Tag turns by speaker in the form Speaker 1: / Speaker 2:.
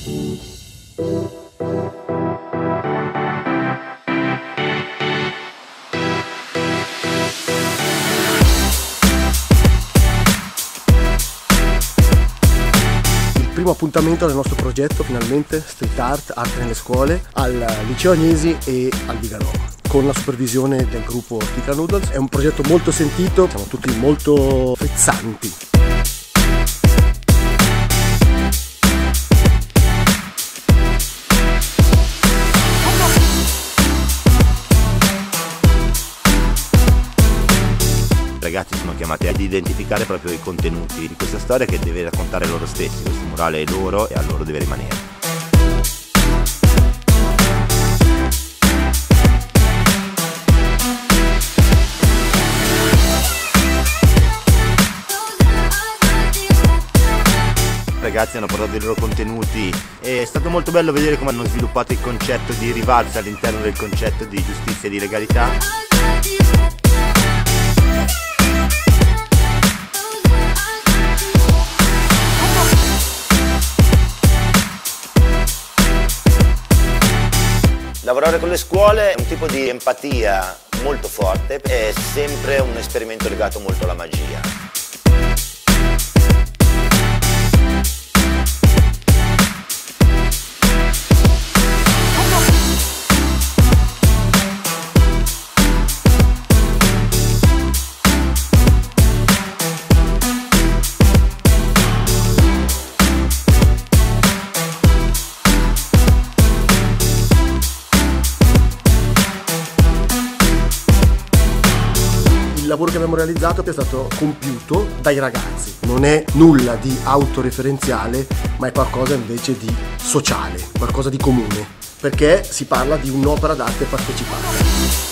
Speaker 1: Primo appuntamento del nostro progetto, finalmente, street art, arte nelle scuole, al liceo Agnesi e al Viganò, con la supervisione del gruppo Ortica Noodles. È un progetto molto sentito, siamo tutti molto frizzanti.
Speaker 2: I ragazzi sono chiamati ad identificare proprio i contenuti di questa storia che deve raccontare loro stessi. Questo murale è loro e a loro deve rimanere. I ragazzi hanno portato i loro contenuti e è stato molto bello vedere come hanno sviluppato il concetto di rivalsa all'interno del concetto di giustizia e di legalità. Lavorare con le scuole è un tipo di empatia molto forte, è sempre un esperimento legato molto alla magia.
Speaker 1: Il lavoro che abbiamo realizzato è stato compiuto dai ragazzi, non è nulla di autoreferenziale, ma è qualcosa invece di sociale, qualcosa di comune, perché si parla di un'opera d'arte partecipata.